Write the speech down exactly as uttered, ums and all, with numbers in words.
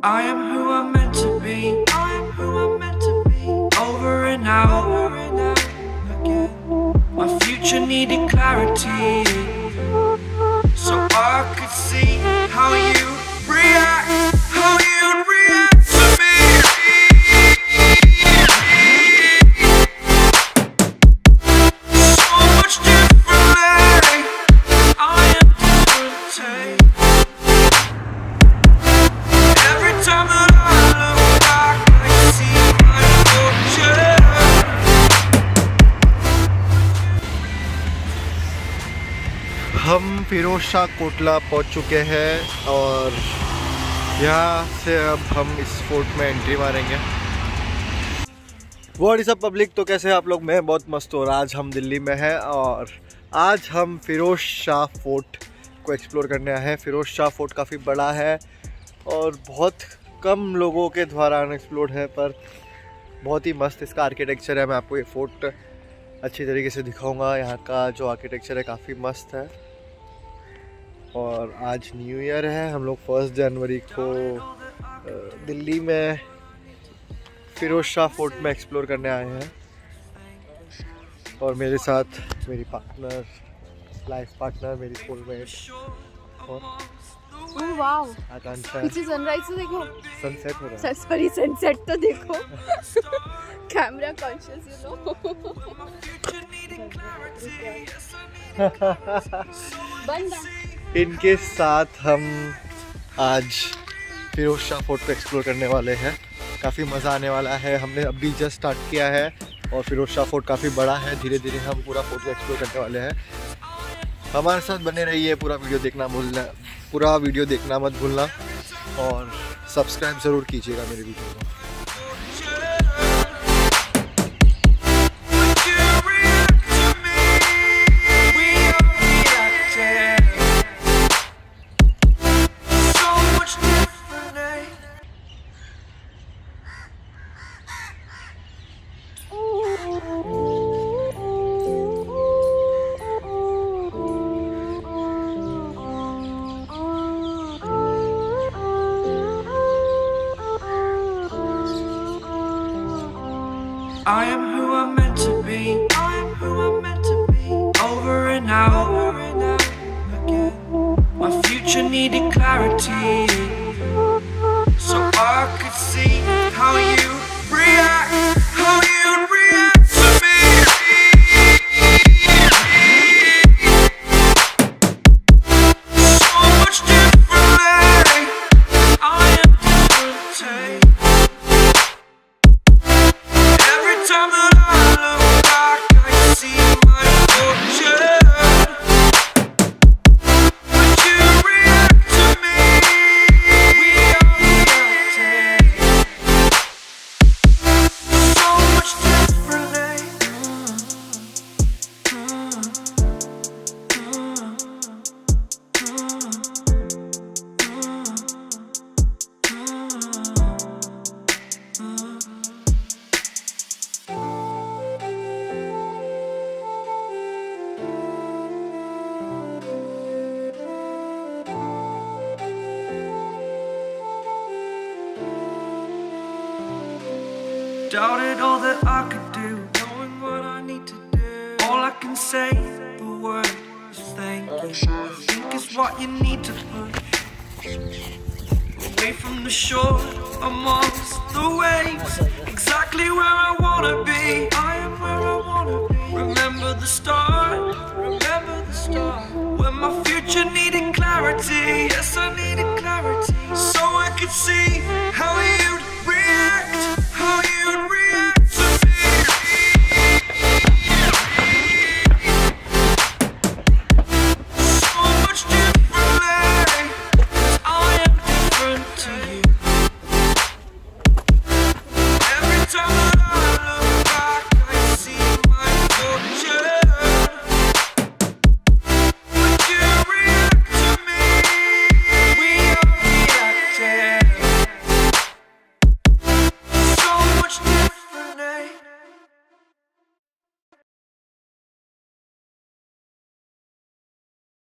I am who I'm meant to be. I am who I'm meant to be. Over and out, over and out again. My future needed clarity, so I could see how you react, how you react to me. So much differently. I am different. Every time that I look back, I see my future. हम फिरोज शाह कोटला पहुंच चुके हैं और यहाँ से अब हम इस फोर्ट में एंट्री मारेंगे। व्हाट इज अप पब्लिक, तो कैसे हैं आप लोग? मैं बहुत मस्त हूँ। आज हम दिल्ली में हैं और आज हम फिरोज शाह फोर्ट को एक्सप्लोर करने आए हैं। फिरोज शाह फोर्ट काफ़ी बड़ा है और बहुत कम लोगों के द्वारा अनएक्सप्लोर्ड है, पर बहुत ही मस्त इसका आर्किटेक्चर है। मैं आपको ये फोर्ट अच्छी तरीके से दिखाऊंगा। यहाँ का जो आर्किटेक्चर है काफ़ी मस्त है। और आज न्यू ईयर है, हम लोग फर्स्ट जनवरी को दिल्ली में फिरोज शाह फोर्ट में एक्सप्लोर करने आए हैं। और मेरे साथ मेरी पार्टनर, लाइफ पार्टनर, मेरी सोलमेट और ओह वाओ, आकांक्षा। पीछे सनराइज तो देखो, सनसेट हो रहा है। सॉरी सनसेट तो देखो। Camera conscious you know. बंदा इनके साथ हम आज फिरोज शाह फोर्ट को एक्सप्लोर करने वाले हैं। काफ़ी मज़ा आने वाला है। हमने अभी जस्ट स्टार्ट किया है और फिरोज शाह फोर्ट काफ़ी बड़ा है। धीरे धीरे हम पूरा फोर्ट को एक्सप्लोर करने वाले हैं। हमारे साथ बने रहिए, पूरा वीडियो देखना भूलना पूरा वीडियो देखना मत भूलना और सब्सक्राइब ज़रूर कीजिएगा मेरे वीडियो को। I am who I'm meant to be. I am who I'm meant to be. Over and out, over and out again. My future needed clarity, so I could see how you react, how you react to me. So much differently. I am different. Time that I look back, I see my fortune. Would you react to me? We are reacting so much differently. Doubted all that I could do, knowing what I need to do. All I can say, the word is thank you. I think it's what you need to push away from the shore, amongst the waves. Exactly where I wanna be. I am where I wanna be. Remember the start, remember the start, when my future needed clarity. Yes, I needed clarity, so I could see